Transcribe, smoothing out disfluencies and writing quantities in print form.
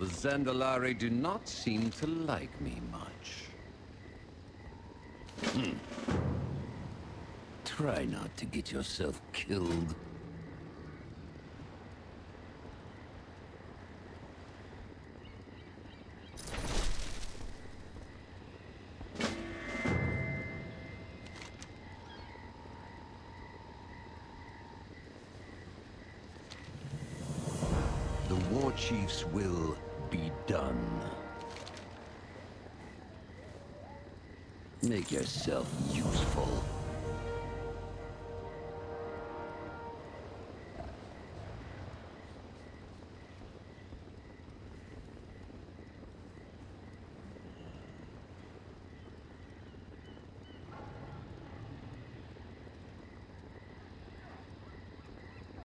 The Zandalar do not seem to like me much. Try not to get yourself killed. The war chief's will be done. Make yourself useful.